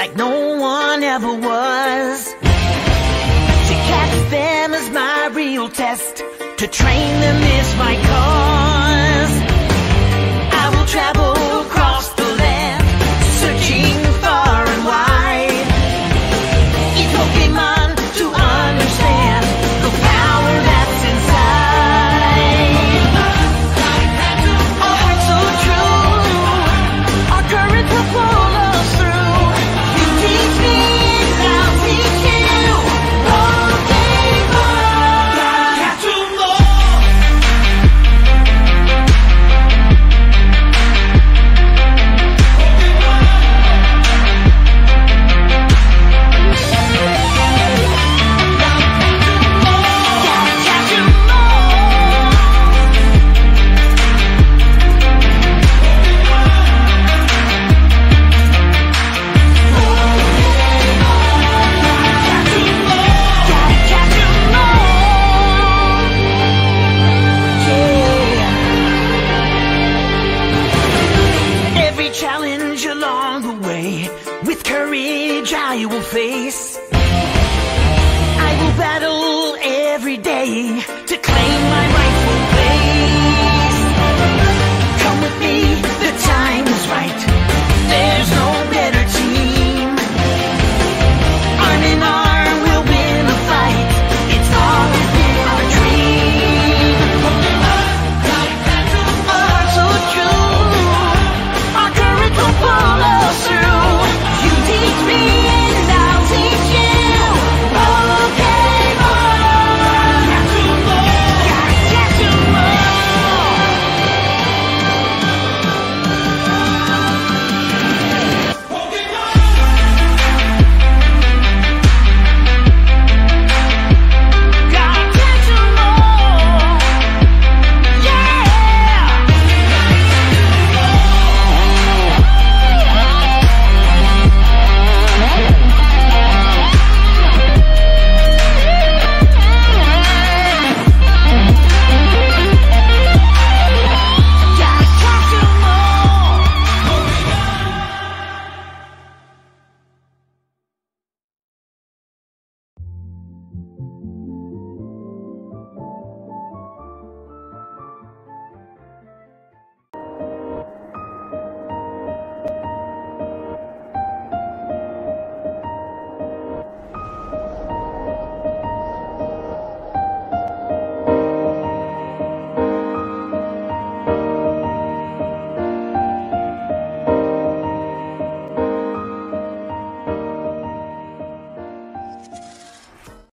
like no one ever was. To catch them is my real test, to train them is my cause. I will travel across the land, searching far and wide. Each Pokemon to understand the power that's inside. Our hearts so true, our courage will pull us through. You teach me and I'll teach you. Pokemon, catch 'em all. Every challenge along the way, with courage I will face.